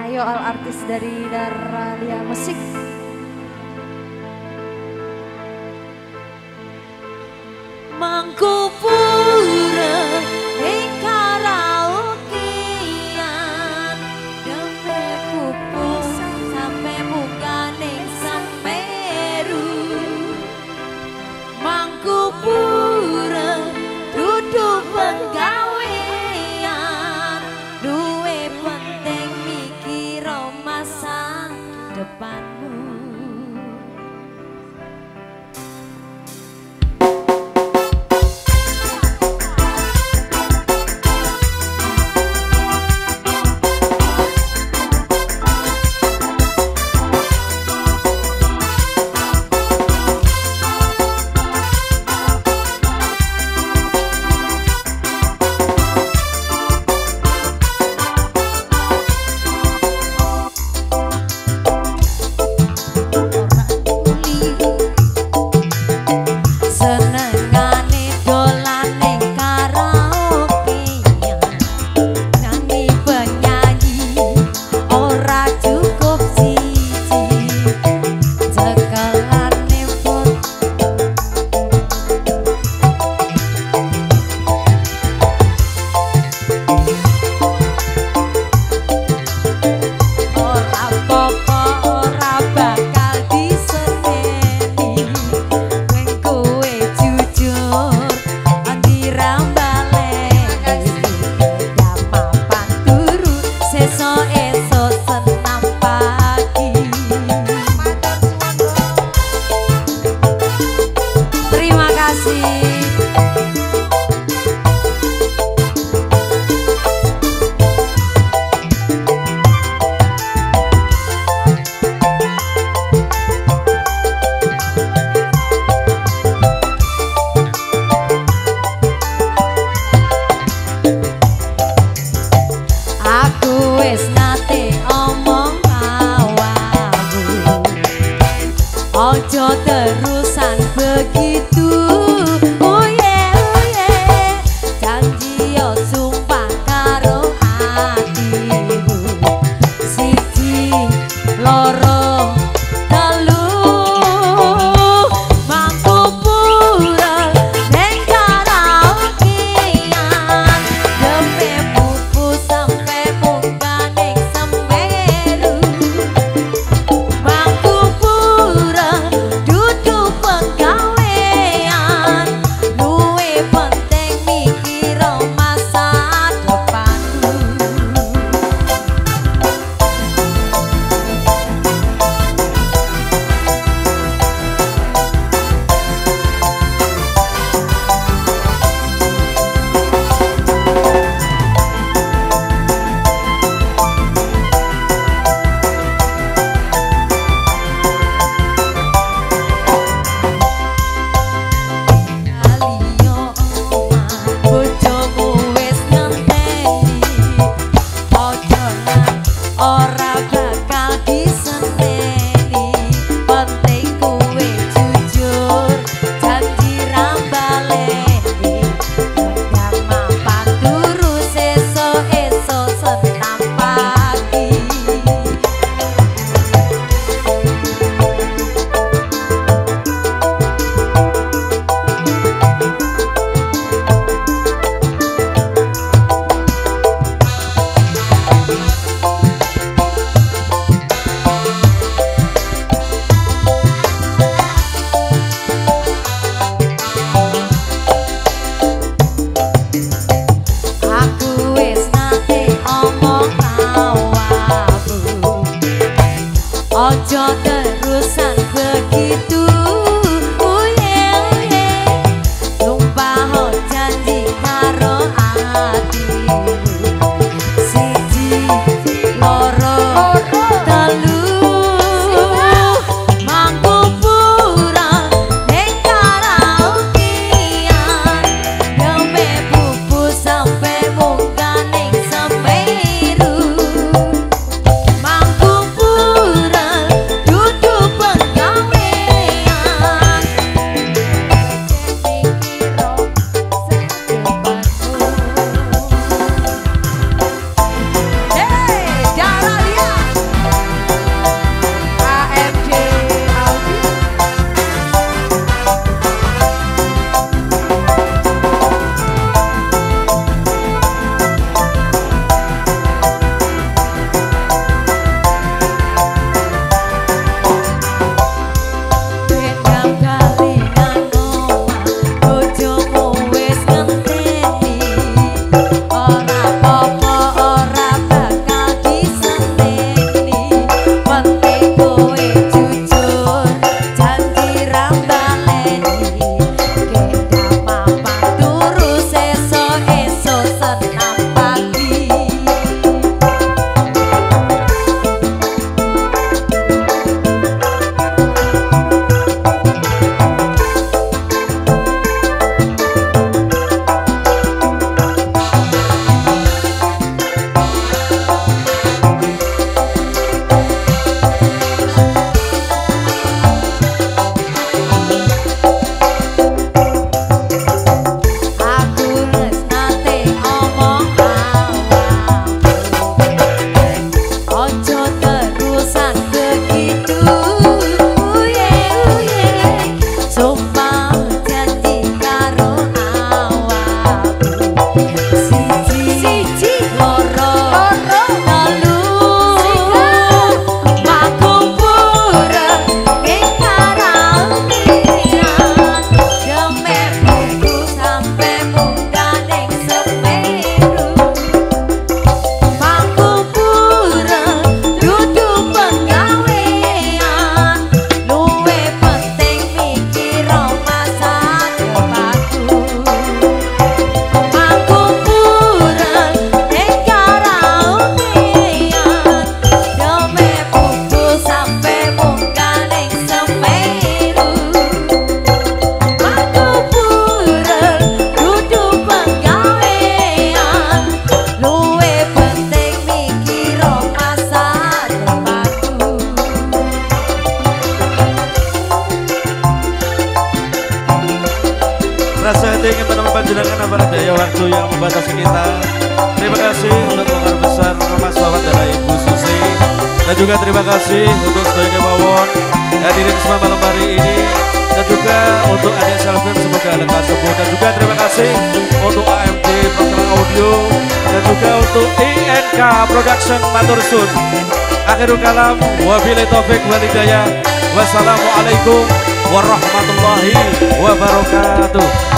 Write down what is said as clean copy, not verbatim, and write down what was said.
Ayo artis dari Daralia Musik. Mangku pura ing karaokean deme pupus sampe bukaning Semeru. Mangku pura duduk penggawean duwe penting mikir masa depanmu. waktu yang membatasi kita. Terima kasih untuk keluarga besar Mas Wawan dan Ibu Susi. Dan juga terima kasih untuk sebagai Wawon hadirin semua malam hari ini. Dan juga untuk adik Selvin semoga lekas sembuh. Dan juga terima kasih untuk AMD Profesional Audio. Dan juga untuk INK Production Matur Sun. Akhirul kalam, wabillahi taufik wal hidayah. Wassalamualaikum warahmatullahi wabarakatuh.